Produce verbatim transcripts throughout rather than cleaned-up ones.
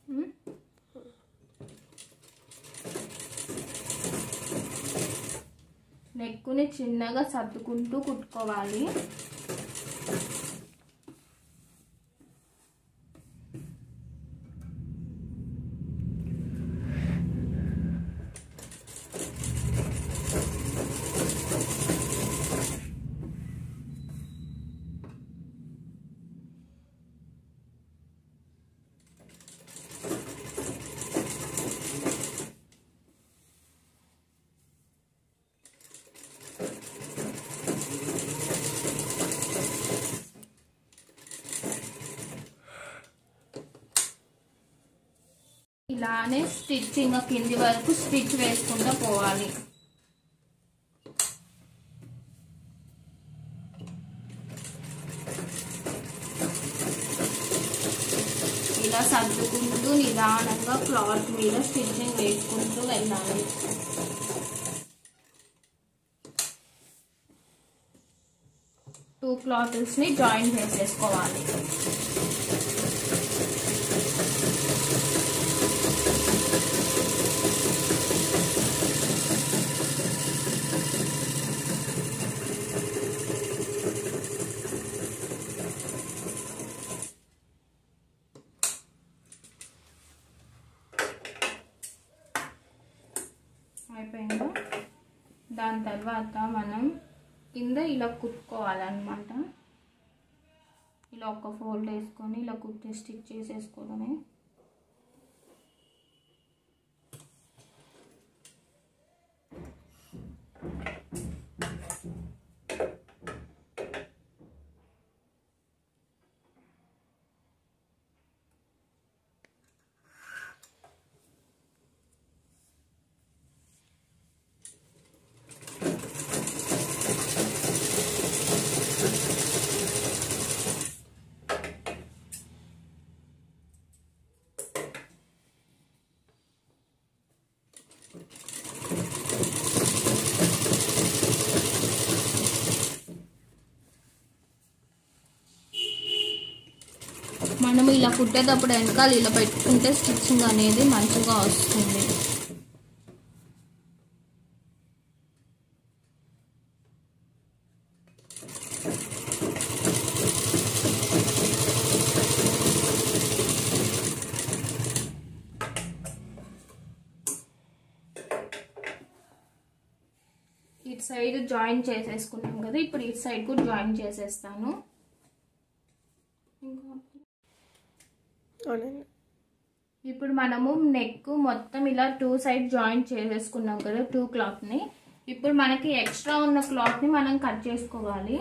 నెక్కుని చిన్నగా సర్దుకుంటూ కుట్టుకోవాలి. ఇలానే స్టిచ్చింగ్ కింది వరకు స్టిచ్ వేసుకుంటూ పోవాలి. ఇలా సర్దుకుంటూ నిదానంగా క్లాత్ మీద స్టిచ్చింగ్ వేసుకుంటూ వెళ్ళాలి. టూ క్లాత్స్ ని జాయిన్ చేసేసుకోవాలి. అయిపోయిందా? దాని తర్వాత మనం కింద ఇలా కుట్టుకోవాలన్నమాట. ఇలా ఒక ఫోల్డ్ వేసుకొని ఇలా కుట్టి స్టిచ్ చేసేసుకోవడమే. మనం ఇలా కుట్టేటప్పుడు వెనకాల ఇలా పెట్టుకుంటే స్టిచ్చింగ్ అనేది మంచిగా వస్తుంది. ఇటు సైడ్ జాయిన్ చేసేసుకున్నాం కదా, ఇప్పుడు ఇటు సైడ్ కూడా జాయిన్ చేసేస్తాను. ఇప్పుడు మనము నెక్ మొత్తం ఇలా టూ సైడ్ జాయిన్ చేసేసుకున్నాం కదా టూ క్లాత్ ని. ఇప్పుడు మనకి ఎక్స్ట్రా ఉన్న క్లాత్ ని మనం కట్ చేసుకోవాలి.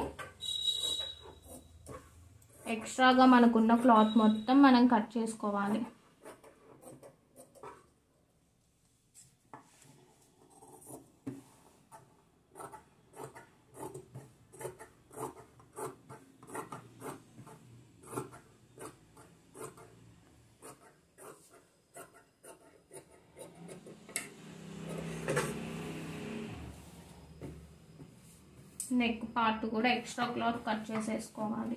ఎక్స్ట్రాగా మనకున్న క్లాత్ మొత్తం మనం కట్ చేసుకోవాలి. నెక్ పార్ట్ కూడా ఎక్స్ట్రా క్లాత్ కట్ చేసేసుకోవాలి.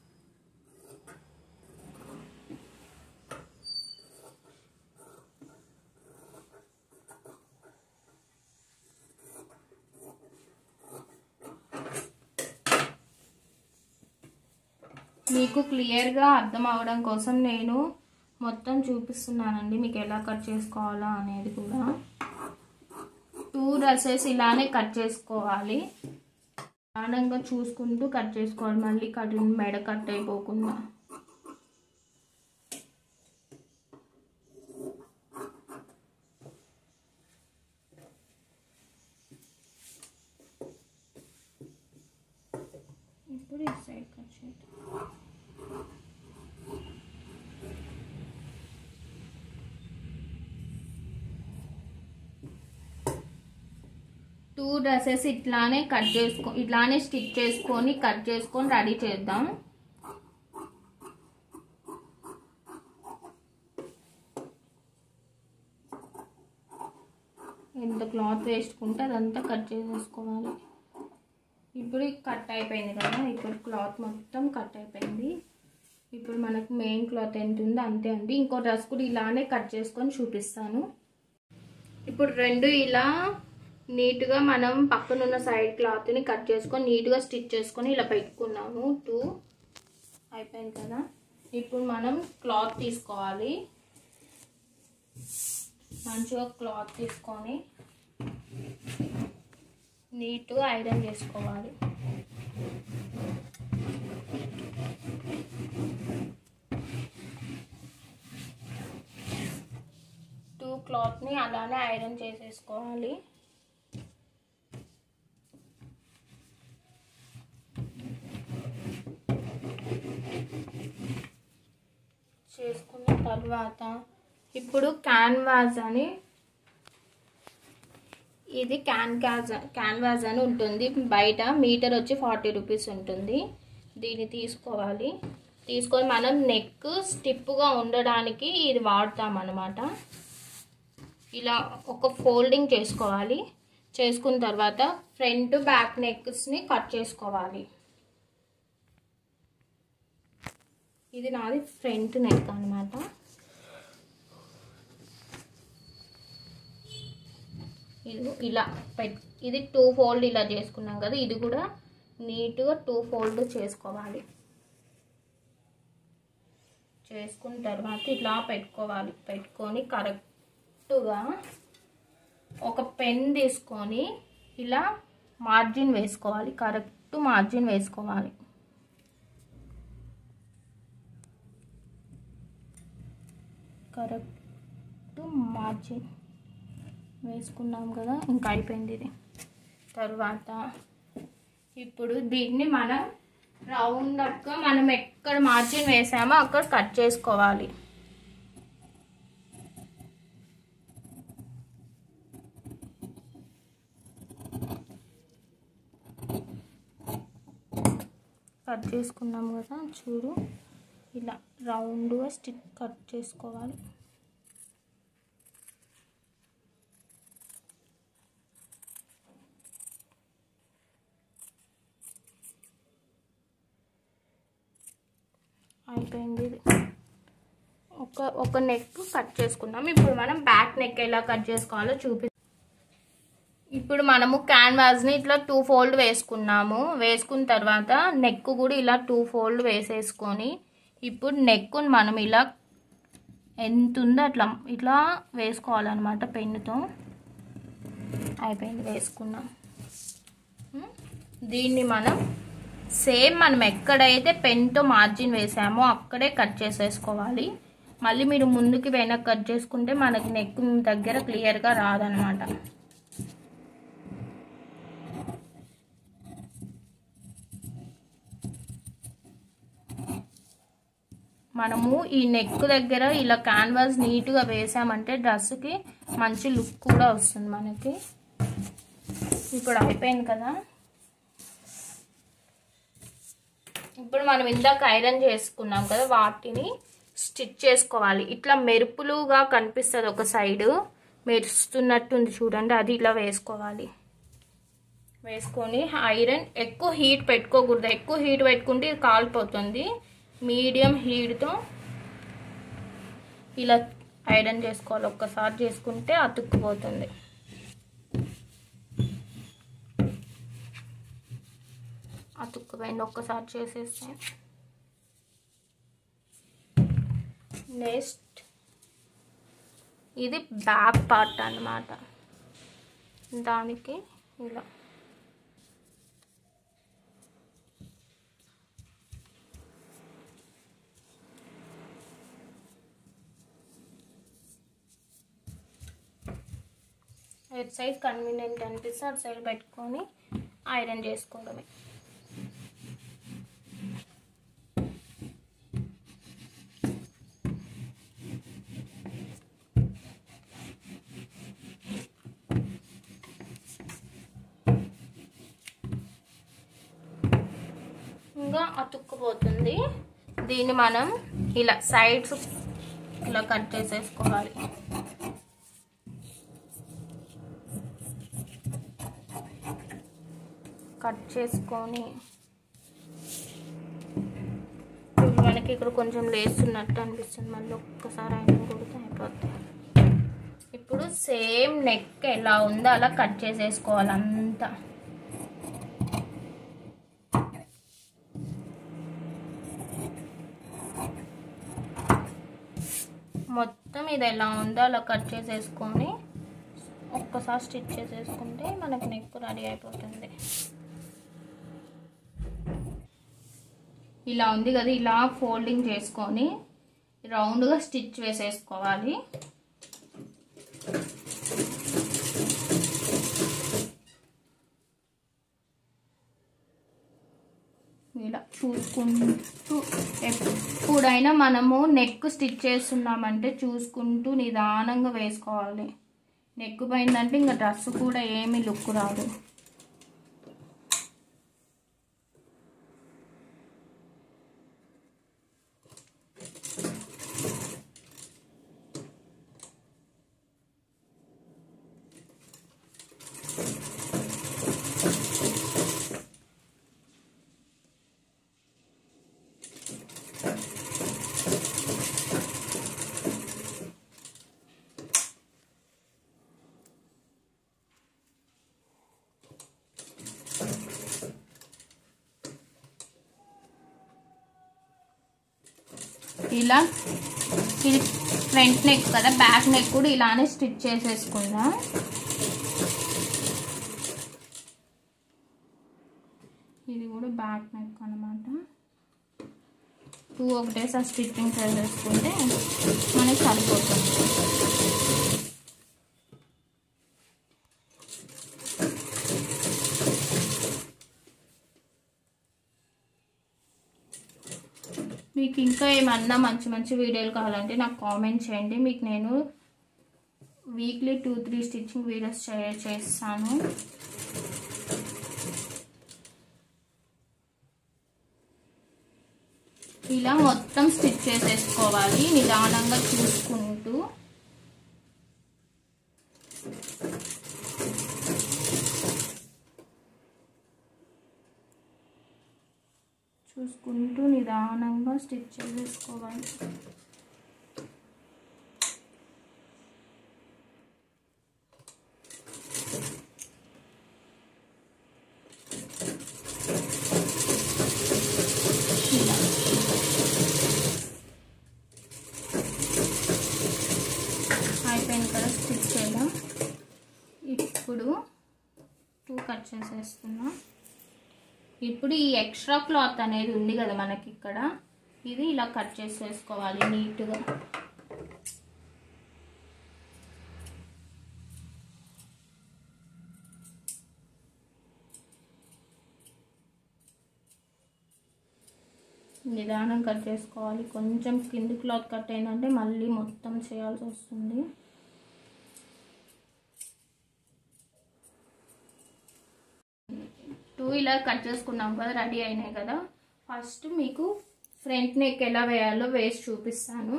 మీకు క్లియర్గా అర్థం అవడం కోసం నేను మొత్తం చూపిస్తున్నానండి, మీకు ఎలా కట్ చేసుకోవాలా అనేది కూడా. టూ డ్రెస్సెస్ ఇలానే కట్ చేసుకోవాలి. ఆనందంగా చూసుకుంటూ కట్ చేసుకోవాలి, మళ్ళీ కట్ మెడ కట్ అయిపోకుండా. ఇప్పుడు ఈ సైడ్ కట్ చేద్దాం. టూ డ్రెస్సెస్ ఇట్లానే కట్ చేసుకో ఇట్లానే స్టిచ్ చేసుకొని కట్ చేసుకొని రెడీ చేద్దాం. ఎంత క్లాత్ వేసుకుంటే అదంతా కట్ చేసేసుకోవాలి. ఇప్పుడు కట్ అయిపోయింది కదా, ఇప్పుడు క్లాత్ మొత్తం కట్ అయిపోయింది. ఇప్పుడు మనకు మెయిన్ క్లాత్ ఎంత ఉందో అంతే అండి. ఇంకో డ్రెస్ కూడా ఇలానే కట్ చేసుకొని చూపిస్తాను. ఇప్పుడు రెండు ఇలా నీట్గా మనం పక్కనున్న సైడ్ క్లాత్ని కట్ చేసుకొని నీట్గా స్టిచ్ చేసుకొని ఇలా పెట్టుకున్నాము. టూ అయిపోయింది కదా. ఇప్పుడు మనం క్లాత్ తీసుకోవాలి. మంచిగా క్లాత్ తీసుకొని నీట్గా ఐరన్ చేసుకోవాలి. టూ క్లాత్ని అలానే ఐరన్ చేసేసుకోవాలి. చేసుకున్న తర్వాత ఇప్పుడు క్యాన్వాస్ అని ఇది క్యాన్వాస్ క్యాన్వాస్ అని ఉంటుంది. బయట మీటర్ వచ్చి ఫార్టీ రూపీస్ ఉంటుంది. దీన్ని తీసుకోవాలి. తీసుకొని మనం నెక్ స్టిప్గా ఉండడానికి ఇది వాడతాం అన్నమాట. ఇలా ఒక ఫోల్డింగ్ చేసుకోవాలి. చేసుకున్న తర్వాత ఫ్రంట్ బ్యాక్ నెక్స్ని కట్ చేసుకోవాలి. ఇది నాది ఫ్రంట్ నెక్ అన్నమాట. ఇది ఇలా పెట్ ఇది టూ ఫోల్డ్ ఇలా చేసుకున్నాం కదా. ఇది కూడా నీట్గా టూ ఫోల్డ్ చేసుకోవాలి. చేసుకున్న తర్వాత ఇట్లా పెట్టుకోవాలి. పెట్టుకొని కరెక్ట్గా ఒక పెన్ తీసుకొని ఇలా మార్జిన్ వేసుకోవాలి. కరెక్ట్ మార్జిన్ వేసుకోవాలి. కరెక్ట్ మార్జిన్ వేసుకున్నాం కదా. ఇంకా అయిపోయింది ఇది. తర్వాత ఇప్పుడు దీన్ని మనం రౌండ్గా మనం ఎక్కడ మార్జిన్ వేసామో అక్కడ కట్ చేసుకోవాలి. కట్ చేసుకున్నాం కదా. చూడు ఇలా రౌండ్గా స్టిక్ కట్ చేసుకోవాలి. అయిపోయింది ఇది. ఒక ఒక నెక్ కట్ చేసుకున్నాం. ఇప్పుడు మనం బ్యాక్ నెక్ ఎలా కట్ చేసుకోవాలో చూపి ఇప్పుడు మనము క్యాన్వాస్ని ఇట్లా టూ ఫోల్డ్ వేసుకున్నాము. వేసుకున్న తర్వాత నెక్ కూడా ఇలా టూ ఫోల్డ్ వేసేసుకొని ఇప్పుడు నెక్ని మనం ఇలా ఎంత ఉందో అట్లా ఇట్లా వేసుకోవాలన్నమాట పెన్నుతో. అయిపోయింది, వేసుకున్నాం. దీన్ని మనం సేమ్ మనం ఎక్కడైతే పెన్తో మార్జిన్ వేసామో అక్కడే కట్ చేసేసుకోవాలి. మళ్ళీ మీరు ముందుకి వెనక్కి కట్ చేసుకుంటే మనకి నెక్ దగ్గర క్లియర్గా రాదనమాట. మనము ఈ నెక్ దగ్గర ఇలా క్యాన్వాస్ నీట్గా వేసామంటే డ్రెస్కి మంచి లుక్ కూడా వస్తుంది మనకి. ఇప్పుడు అయిపోయింది కదా. ఇప్పుడు మనం ఇందాక ఐరన్ చేసుకున్నాం కదా, వాటిని స్టిచ్ చేసుకోవాలి. ఇట్లా మెరుపులుగా కనిపిస్తుంది ఒక సైడు, మెరుస్తున్నట్టుంది చూడండి, అది ఇలా వేసుకోవాలి. వేసుకొని ఐరన్ ఎక్కువ హీట్ పెట్టుకోకూడదు. ఎక్కువ హీట్ పెట్టుకుంటే ఇది కాలిపోతుంది. మీడియం హీట్తో ఇలా ఐరన్ చేసుకోవాలి. ఒక్కసారి చేసుకుంటే అతుక్కుపోతుంది. అతుక్కుపోయింది ఒక్కసారి చేసేస్తే. నెక్స్ట్ ఇది బ్యాక్ పార్ట్ అన్నమాట. దానికి ఇలా ఎట్ సైడ్ కన్వీనియంట్ అనిపిస్తే అటు సైడ్ పెట్టుకొని ఐరన్ చేసుకోవడమే. ఇంకా అతుక్కుపోతుంది. దీన్ని మనం ఇలా సైడ్స్ ఇలా కట్ చేసేసుకోవాలి. కట్ చేసుకొని మనకి నాకు ఇక్కడ కొంచెం లేస్తున్నట్టు అనిపిస్తుంది, మళ్ళీ ఒక్కసారి అయినా కొడితే అయిపోతుంది. ఇప్పుడు సేమ్ నెక్ ఎలా ఉందో అలా కట్ చేసేసుకోవాలి అంతా. మొత్తం ఇది ఎలా ఉందో అలా కట్ చేసేసుకొని ఒక్కసారి స్టిచ్ చేసేసుకుంటే మనకు నెక్ రెడీ అయిపోతుంది. ఇలా ఉంది కదా, ఇలా ఫోల్డింగ్ చేసుకొని రౌండ్గా స్టిచ్ వేసేసుకోవాలి. ఇలా చూసుకుంటూ, ఎప్పుడైనా మనము నెక్ స్టిచ్ చేస్తున్నామంటే చూసుకుంటూ నిదానంగా వేసుకోవాలి. నెక్ పోయిందంటే ఇంకా డ్రెస్ కూడా ఏమీ లుక్ రాదు. ఇలా ఇది ఫ్రంట్ నెక్ కదా, బ్యాక్ నెక్ కూడా ఇలానే స్టిచ్ చేసేసుకుందాం. ఇది కూడా బ్యాక్ నెక్ అనమాట. టూ ఒకటేసారి స్టిచ్చింగ్ చేసేసుకుంటే మనకి సరిపోతుంది. మీకు ఇంకా ఏమన్నా మంచి మంచి వీడియోలు కావాలంటే నాకు కామెంట్ చేయండి. మీకు నేను weekly two three stitching videos share చేస్తాను. ఇలా మొత్తం స్టిచ్ చేసేసుకోవాలి నిదానంగా చూసుకుంటూ. చూసుకుంటూ నిదానంగా స్టిచ్ చేసేసుకోవాలి. అయిపోయింది కదా స్టిచ్ చేయడం. ఇప్పుడు టూ కట్ చేసేస్తున్నా. ఇప్పుడు ఈ ఎక్స్ట్రా క్లాత్ అనేది ఉంది కదా మనకి ఇక్కడ, ఇది ఇలా కట్ చేసేసుకోవాలి నీట్గా. నిదానం కట్ చేసుకోవాలి. కొంచెం కింది క్లాత్ కట్ అయిందంటే మళ్ళీ మొత్తం చేయాల్సి వస్తుంది. టూ ఇలా కట్ చేసుకున్నాం కదా, రెడీ అయినాయి కదా. ఫస్ట్ మీకు ఫ్రంట్ నెక్ ఎలా వేయాలో వేసి చూపిస్తాను.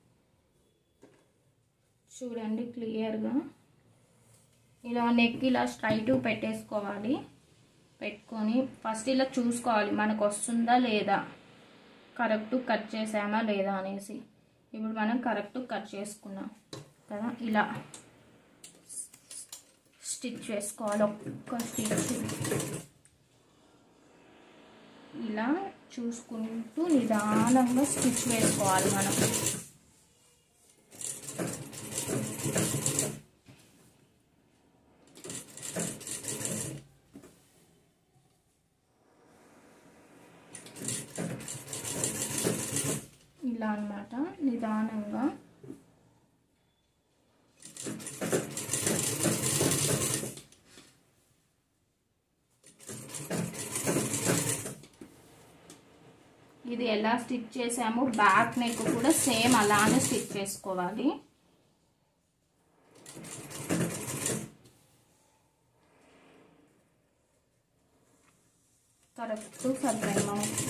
చూడండి క్లియర్గా. ఇలా నెక్ ఇలా స్ట్రైట్ పెట్టేసుకోవాలి. పెట్టుకొని ఫస్ట్ ఇలా చూసుకోవాలి మనకు వస్తుందా లేదా, కరెక్ట్ కట్ చేసామా లేదా అనేసి. ఇప్పుడు మనం కరెక్ట్ కట్ చేసుకున్నాం కదా, ఇలా స్టిచ్ వేసుకోవాలి. ఒక్క స్టిచ్ ఇలా చూసుకుంటూ నిదానంగా స్టిచ్ వేసుకోవాలి మనం. ఇలా అన్నమాట నిదానంగా. ఇది ఎలా స్టిచ్ చేసామో బ్యాక్ నెక్ కూడా సేమ్ అలానే స్టిచ్ చేసుకోవాలి. కరెక్ట్ సరిపోయింది మనకి.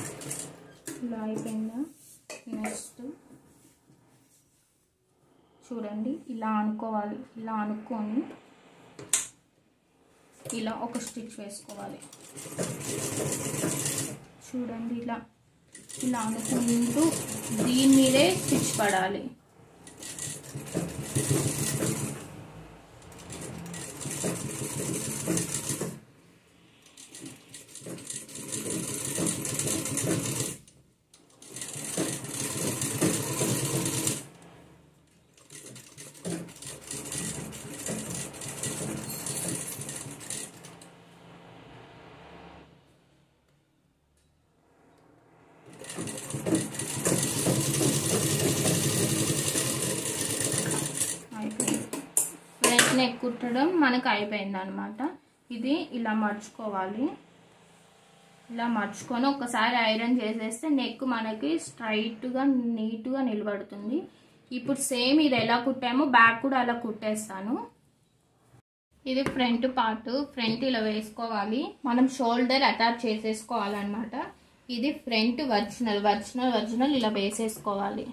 ఇలా అయిపోయిందా. నెక్స్ట్ చూడండి ఇలా అనుకోవాలి. ఇలా అనుకొని ఇలా ఒక స్టిచ్ వేసుకోవాలి. చూడండి ఇలా ఇలా అనుకుంటూ దీని మీదే స్టిచ్ పడాలి. ఫ్రంట్ నెక్ కుట్టడం మనకు అయిపోయింది అనమాట. ఇది ఇలా మర్చుకోవాలి. ఇలా మర్చుకొని ఒకసారి ఐరన్ చేసేస్తే నెక్ మనకి స్ట్రైట్గా నీట్గా నిలబడుతుంది. ఇప్పుడు సేమ్ ఇది ఎలా కుట్టామో బ్యాక్ కూడా అలా కుట్టేస్తాను. ఇది ఫ్రంట్ పార్ట్. ఫ్రంట్ ఇలా వేసుకోవాలి. మనం షోల్డర్ అటాచ్ చేసేసుకోవాలన్నమాట. ఇది ఫ్రంట్ ఒరిజినల్ ఒరిజినల్ ఒరిజినల్ ఇలా వేసేసుకోవాలి.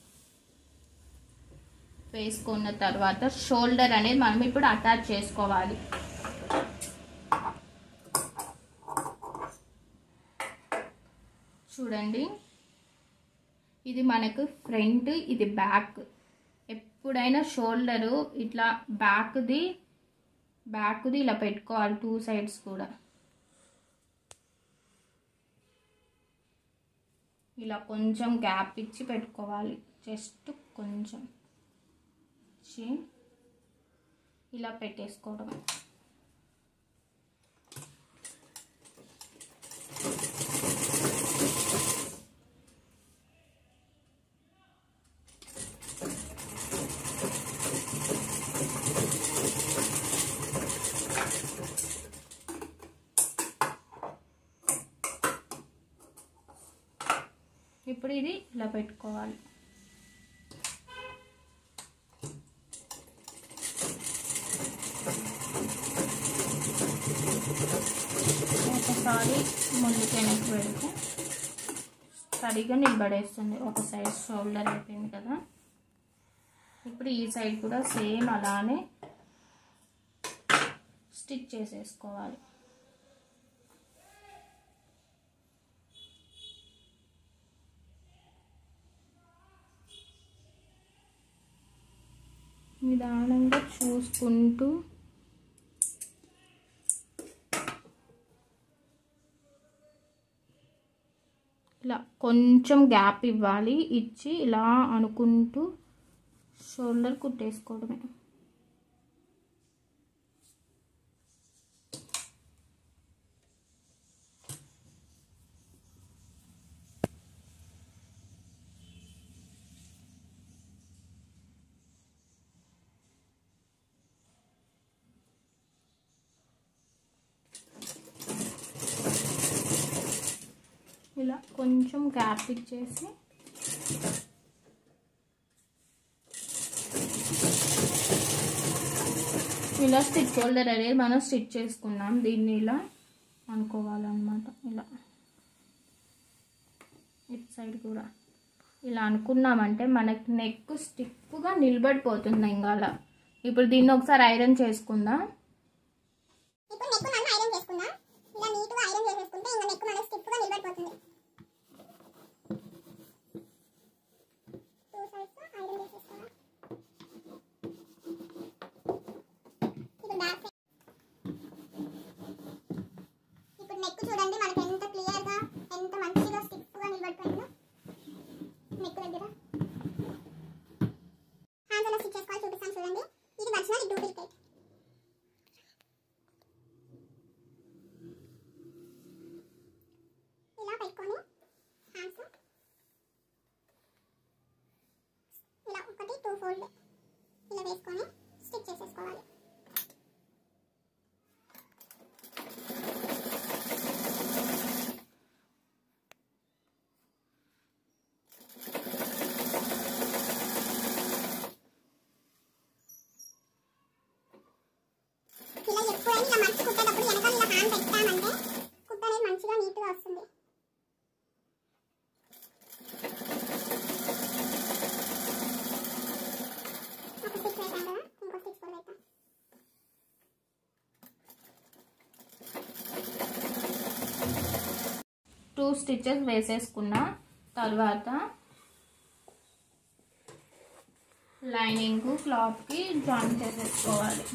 వేసుకున్న తర్వాత షోల్డర్ అనేది మనం ఇప్పుడు అటాచ్ చేసుకోవాలి. చూడండి ఇది మనకు ఫ్రంట్, ఇది బ్యాక్. ఎప్పుడైనా షోల్డరు ఇట్లా బ్యాక్ది బ్యాక్ది ఇలా పెట్టుకోవాలి. టూ సైడ్స్ కూడా ఇలా కొంచెం గ్యాప్ ఇచ్చి పెట్టుకోవాలి. జస్ట్ కొంచెం ఇచ్చి ఇలా పెట్టేసుకోవడం. ఇప్పుడు ఇది ఇలా పెట్టుకోవాలి. ఒకసారి ముందుకు వెనక్కి పెడితే సరిగా నిలబడేస్తుంది. ఒక సైడ్ షోల్డర్ అయిపోయింది కదా. ఇప్పుడు ఈ సైడ్ కూడా సేమ్ అలానే స్టిచ్ చేసేసుకోవాలి. నిదానంగా చూసుకుంటూ ఇలా కొంచెం గ్యాప్ ఇవ్వాలి. ఇచ్చి ఇలా అనుకుంటూ షోల్డర్ కుట్టేసుకోవడమే. ఇలా కొంచెం గ్యాప్ ఇచ్చేసి ఇలా స్టిచ్ షోల్డర్ అనేది మనం స్టిచ్ చేసుకున్నాం. దీన్ని ఇలా అనుకోవాలన్నమాట. ఇలా ఇటు సైడ్ కూడా ఇలా అనుకున్నామంటే మనకి నెక్ స్టిఫ్గా నిలబడిపోతుంది. ఇంకా అలా ఇప్పుడు దీన్ని ఒకసారి ఐరన్ చేసుకుందాం. ఇప్పుడు నెక్ మనం ఐరన్ చేసుకుందాం. ఇలా నీట్గా ఐరన్ చేసేసుకుంటే ఇంకా నెక్ మనకి స్టిఫ్గా నిలబడిపోతుంది. టూ సైడ్స్ ఐరన్ చేసేసుకోవాలి. ఇప్పుడు బ్యాక్ సైడ్ ఇప్పుడు నెక్ చూడండి మనకి ఎంత క్లియర్గా ఎంత మంచిగా స్టిఫ్గా నిలబడిపోయిందో. నెక్ దగ్గర హ్యాండ్స్ ఎలా స్టిచ్ చేసుకోవాలి చూపిస్తాను చూడండి. ఇది ఒరిజినల్, ఇది డూప్లికేట్. ఇలా పెట్టుకొని హ్యాండ్స్ ఇలా ఒకటి టూ ఫోల్డ్ ఇలా వేసుకొని స్టిచ్ చేసేసుకోవాలి. టూ స్టిచెస్ వేసేసుకున్న తర్వాత లైనింగ్ క్లాత్కి జాయిన్ చేసేసుకోవాలి.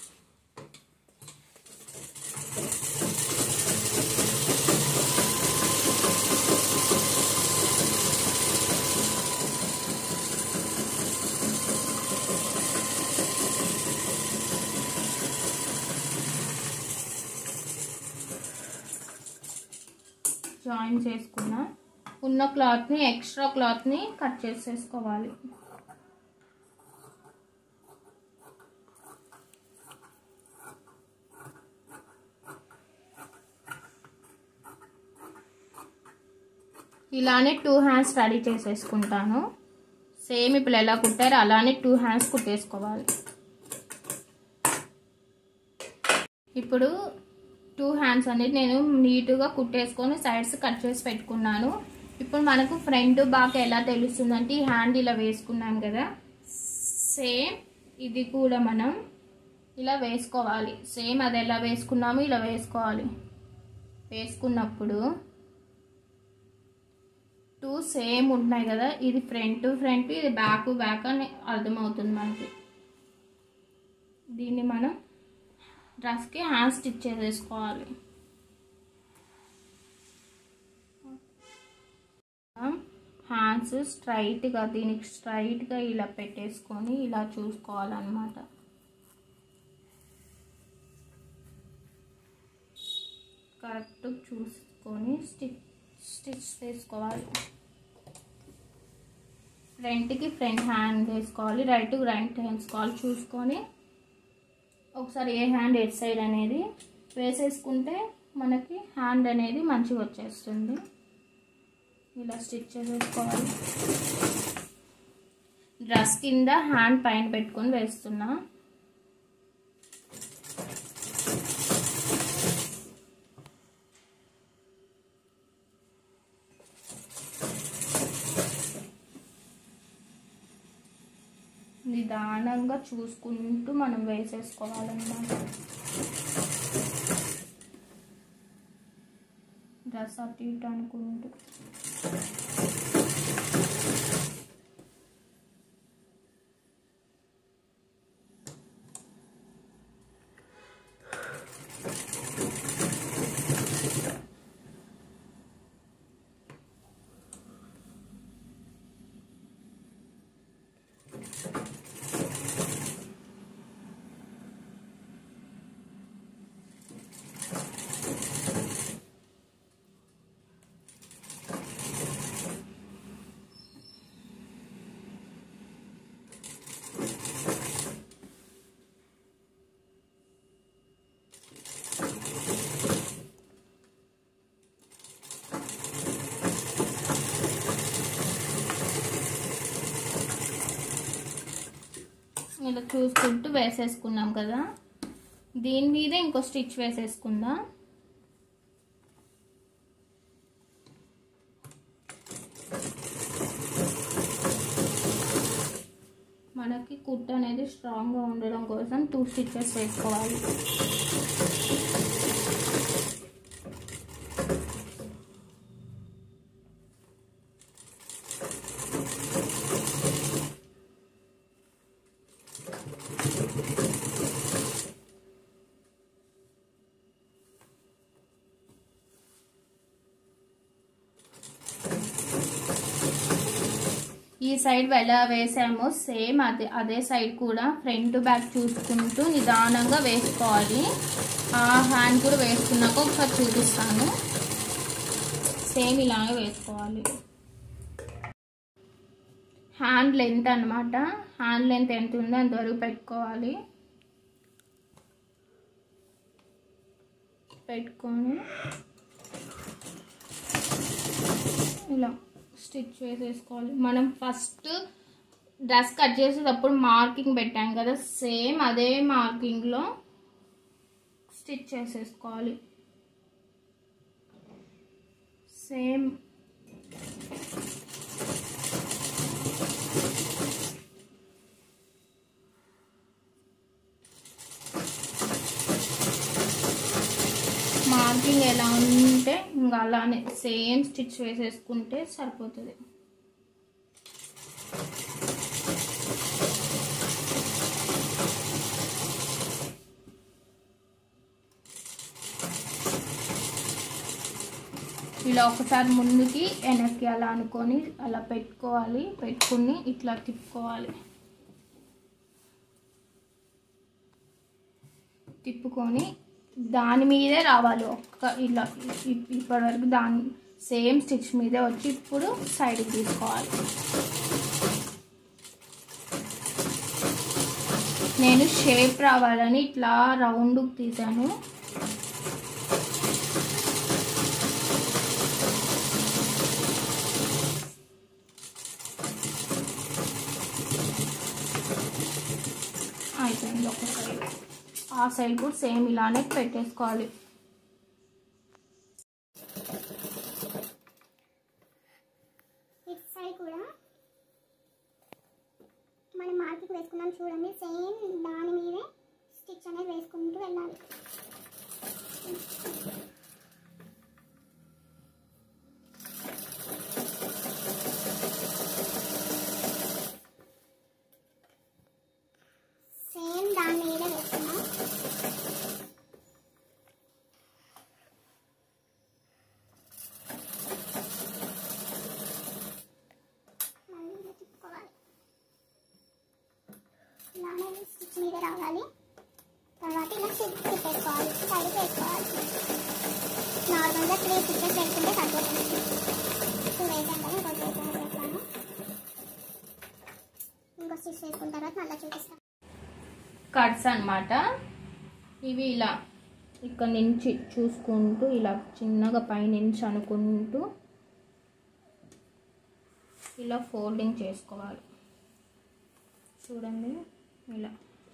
జాయిన్ చేసుకున్న ఉన్న క్లాత్ని ఎక్స్ట్రా క్లాత్ని కట్ చేసేసుకోవాలి. ఇలానే టూ హ్యాండ్స్ రెడీ చేసేసుకుంటాను. సేమ్ ఇప్పుడు ఎలా కుట్టారో అలానే టూ హ్యాండ్స్ కుట్టేసుకోవాలి. ఇప్పుడు టూ హ్యాండ్స్ అనేది నేను నీట్గా కుట్టేసుకొని సైడ్స్ కట్ చేసి పెట్టుకున్నాను. ఇప్పుడు మనకు ఫ్రంట్ బాగా ఎలా తెలుస్తుందంటే ఈ హ్యాండ్ ఇలా వేసుకున్నాం కదా, సేమ్ ఇది కూడా మనం ఇలా వేసుకోవాలి. సేమ్ అది ఎలా వేసుకున్నామో ఇలా వేసుకోవాలి. వేసుకున్నప్పుడు టూ సేమ్ ఉన్నాయి కదా, ఇది ఫ్రంట్ ఫ్రంట్ ఇది బ్యాక్ బ్యాక్ అని అర్థమవుతుంది మనకి. దీన్ని మనం డ్రెస్కి హ్యాండ్ స్టిచ్ చేసేసుకోవాలి. హ్యాండ్స్ స్ట్రైట్గా దీనికి స్ట్రైట్గా ఇలా పెట్టేసుకొని ఇలా చూసుకోవాలన్నమాట. కరెక్ట్ చూసుకొని స్టిచ్ స్టిచ్ చేసుకోవాలి. ఫ్రంట్కి ఫ్రంట్ హ్యాండ్ వేసుకోవాలి, రైట్ రైట్ వేసుకోవాలి. చూసుకొని ఒకసారి ఏ హ్యాండ్ ఎట్ సైడ్ అనేది వేసేసుకుంటే మనకి హ్యాండ్ అనేది మంచిగా వచ్చేస్తుంది. ఇలా స్టిచ్ చేసేసుకోవాలి. డ్రెస్ కింద హ్యాండ్ పైన పెట్టుకొని వేస్తున్నా. నిదానంగా చూసుకుంటూ మనం వేసేసుకోవాలన్నమాట. డ్రెస్ అటు ఇటు అనుకుంటూ ఇలా చూసుకుంటూ వేసేసుకున్నాం కదా, దీని మీద ఇంకో స్టిచ్ వేసేసుకుందాం. మనకి కుట్ అనేది స్ట్రాంగ్గా ఉండడం కోసం టూ స్టిచెస్ వేసుకోవాలి. ఈ సైడ్ ఎలా వేసామో సేమ్ అదే అదే సైడ్ కూడా ఫ్రంట్ బ్యాక్ చూసుకుంటూ నిదానంగా వేసుకోవాలి. ఆ హ్యాండ్ కూడా వేసుకున్నాక ఒకసారి చూపిస్తాను. సేమ్ ఇలాగే వేసుకోవాలి. హ్యాండ్ లెంత్ అన్నమాట, హ్యాండ్ లెంత్ ఎంత ఉందో అంతవరకు పెట్టుకోవాలి. పెట్టుకొని ఇలా స్టిచ్ వేసేసుకోవాలి. మనం ఫస్ట్ డ్రెస్ కట్ చేసేటప్పుడు మార్కింగ్ పెట్టాం కదా, సేమ్ అదే మార్కింగ్లో స్టిచ్ చేసేసుకోవాలి. సేమ్ మార్కింగ్ ఎలా ఉంటే ఇంకా ఇంకా అలానే సేమ్ స్టిచ్ వేసేసుకుంటే సరిపోతుంది. ఇలా ఒకసారి ముందుకి వెనక్కి అలా అనుకొని అలా పెట్టుకోవాలి. పెట్టుకుని ఇట్లా తిప్పుకోవాలి. తిప్పుకొని దాని మీదే రావాలి. ఒక్క ఇలా ఇప్పటి వరకు దాని సేమ్ స్టిచ్ మీదే వచ్చి ఇప్పుడు సైడ్కి తీసుకోవాలి. నేను షేప్ రావాలని ఇట్లా రౌండ్కి తీసాను. అయిపోయింది ఒక సైడ్. ఆ సైడ్ కూడా సేమ్ ఇలానే పెట్టేసుకోవాలి. ఇటు సైడ్ కూడా మనం మార్కింగ్ వేసుకున్నాం చూడండి, సేమ్ దాని మీదే స్టిచ్ అనేది వేసుకుంటూ వెళ్ళాలి. సేమ్ దాని మీదే వేసుకున్నాం. మళ్ళీ ఇలా తిప్పుకోవాలి. ఇలానే స్టిచ్ మీద రావాలి. తర్వాత ఇలా స్టిచ్ తిప్పేసుకోవాలి. సైడ్ వేసుకోవాలి. నార్మల్గా త్రీ స్టిచెస్ వేసుకుంటే సరిపోతుంది. టూ వేసాం కదా, ఇంకో వేసాను వేస్తాను. ఇంకో స్టిచ్ వేసుకున్న తర్వాత మళ్ళీ చూపిస్తాను. కట్స్ అన్నమాట ఇవి. ఇలా ఇక్కడ నుంచి చూసుకుంటూ ఇలా చిన్నగా పైనుంచి అనుకుంటూ ఇలా ఫోల్డింగ్ చేసుకోవాలి. చూడండి ఇలా.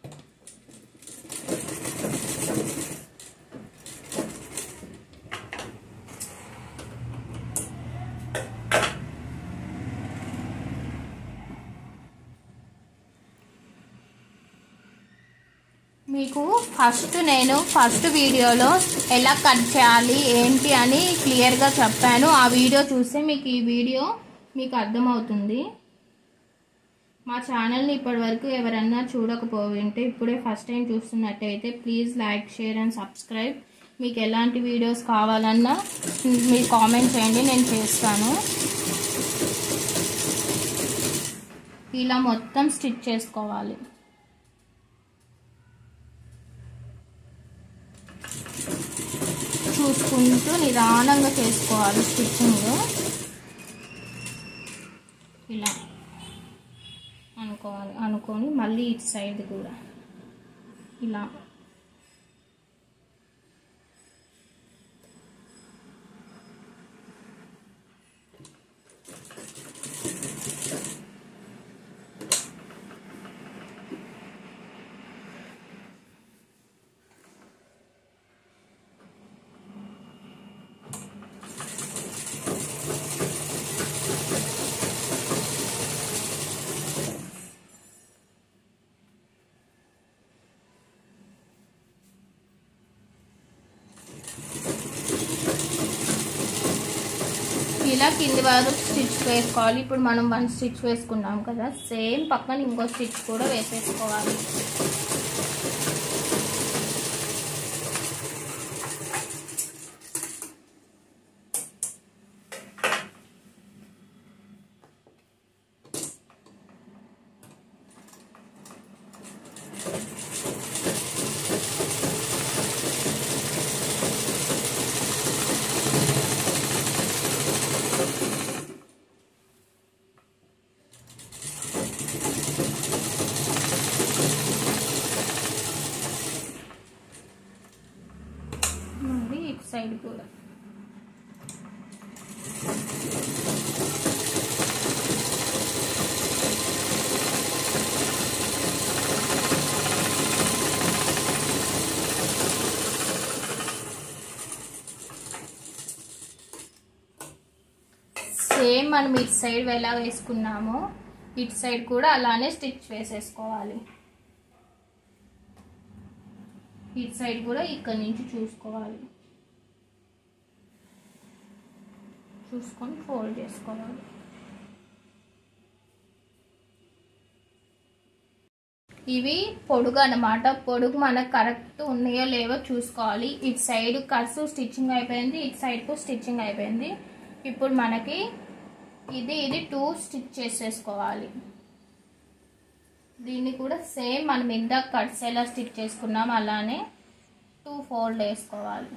మీకు ఫస్ట్ నేను ఫస్ట్ వీడియోలో ఎలా కట్ చేయాలి ఏంటి అని క్లియర్గా చెప్పాను. ఆ వీడియో చూస్తే మీకు ఈ వీడియో మీకు అర్థమవుతుంది. మా ఛానల్ని ఇప్పటివరకు ఎవరన్నా చూడకపోయింటే ఇప్పుడే ఫస్ట్ టైం చూస్తున్నట్టయితే please like, share and subscribe. మీకు ఎలాంటి వీడియోస్ కావాలన్నా మీరు కామెంట్ చేయండి, నేను చేస్తాను. ఇలా మొత్తం స్టిచ్ చేసుకోవాలి. చూసుకుంటూ నిదానంగా చేసుకోవాలి స్టిచ్చింగ్. ఇలా అనుకోవాలి. అనుకొని మళ్ళీ ఇటు సైడ్ కూడా ఇలా ఇలా కింది వరకు స్టిచ్ వేసుకోవాలి. ఇప్పుడు మనం వన్ స్టిచ్ వేసుకున్నాం కదా, సేమ్ పక్కన ఇంకో స్టిచ్ కూడా వేసేసుకోవాలి. సైడ్ కూడా సేమ్ మనం ఇటు సైడ్ ఎలా వేసుకున్నామో ఇటు సైడ్ కూడా అలానే స్టిచ్ వేసేసుకోవాలి. ఇటు సైడ్ కూడా ఇక్కడ నుంచి చూసుకోవాలి. చూసుకొని ఫోల్డ్ చేసుకోవాలి. ఇవి పొడుగు అన్నమాట. పొడుగు మనకు కరెక్ట్ ఉన్నాయో లేవో చూసుకోవాలి. ఇటు సైడ్ కట్స్ స్టిచ్చింగ్ అయిపోయింది, ఇటు సైడ్కు స్టిచ్చింగ్ అయిపోయింది. ఇప్పుడు మనకి ఇది ఇది టూ స్టిచ్ చేసేసుకోవాలి. దీన్ని కూడా సేమ్ మనం ఇందాక కట్స్ ఎలా స్టిచ్ చేసుకున్నాం అలానే టూ ఫోల్డ్ వేసుకోవాలి.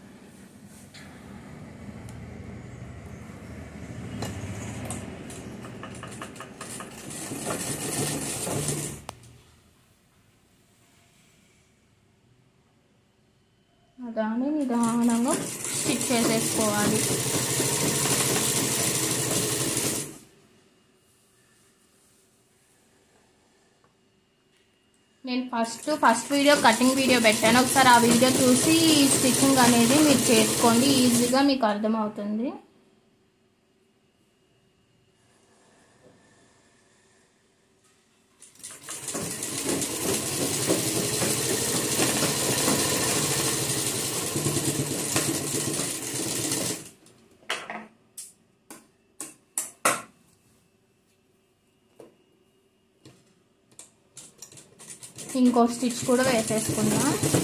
అలానే నిదానంగా స్టిచ్ చేసేసుకోవాలి. నేను first first video cutting video పెట్టాను, ఒకసారి ఆ వీడియో చూసి స్టిచ్చింగ్ అనేది మీరు చేసుకోండి, ఈజీగా మీకు అర్థమవుతుంది. ఇంకో స్టిచ్ కూడా వేసేసుకుందాం.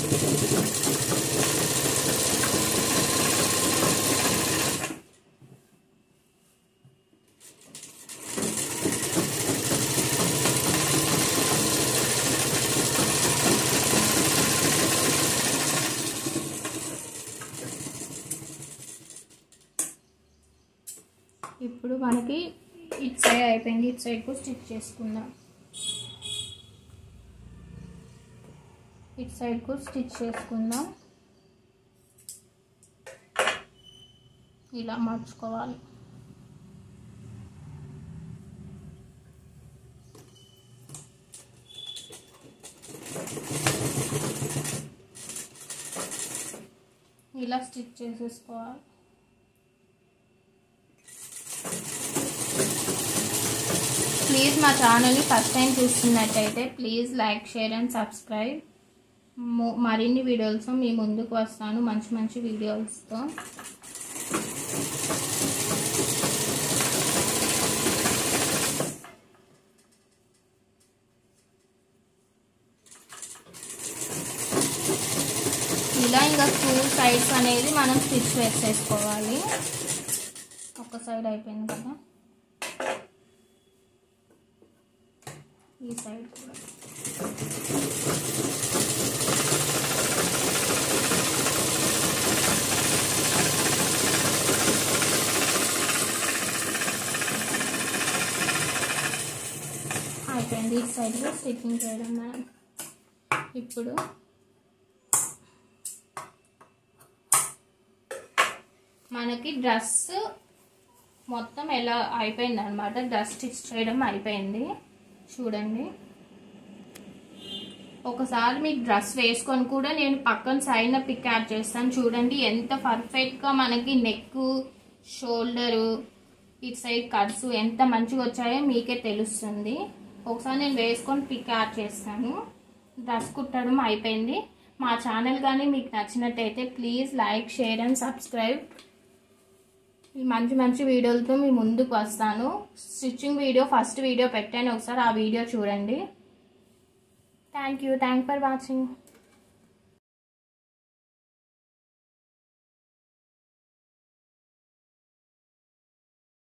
ఇప్పుడు మనకి ఇటు సైడ్ అయిపోయింది, ఇటు సైడ్కు స్టిచ్ చేసుకుందాం. ఇటు సైడ్కు స్టిచ్ చేసుకుందాం. ఇలా మార్చుకోవాలి. ఇలా స్టిచ్ చేసేసుకోవాలి. ప్లీజ్ మా ఛానల్ని ఫస్ట్ టైం చూస్తున్నట్టయితే please like, share and subscribe. మరిన్ని వీడియోస్ మీ ముందుకు వస్తాను మంచి మంచి వీడియోస్తో. ఇలా ఇంకా టూ సైడ్స్ అనేది మనం స్టిచ్ వేసేసుకోవాలి. ఒక సైడ్ అయిపోయింది కదా, ఈ సైడ్ కూడా అయిపోయింది. ఈ సైడ్లో స్టిచ్చింగ్ చేయడం మనం. ఇప్పుడు మనకి డ్రెస్ మొత్తం ఎలా అయిపోయింది అనమాట. డ్రెస్ స్టిచ్ చేయడం అయిపోయింది చూడండి. ఒకసారి మీకు డ్రెస్ వేసుకొని కూడా నేను పక్కన సైడ్న పిక్ యాడ్ చేస్తాను. చూడండి ఎంత పర్ఫెక్ట్గా మనకి నెక్, షోల్డరు, ఇటు సైడ్ కట్స్ ఎంత మంచిగా వచ్చాయో మీకే తెలుస్తుంది. ఒకసారి నేను వేసుకొని పిక్ యాడ్ చేస్తాను. డ్రెస్ కుట్టడం అయిపోయింది. మా ఛానల్ కానీ మీకు నచ్చినట్టయితే please like, share and subscribe. మంచి మంచి వీడియోలతో మీ ముందుకు వస్తాను. స్టిచ్చింగ్ వీడియో ఫస్ట్ వీడియో పెట్టాను, ఒకసారి ఆ వీడియో చూడండి. Thank you thank for watching.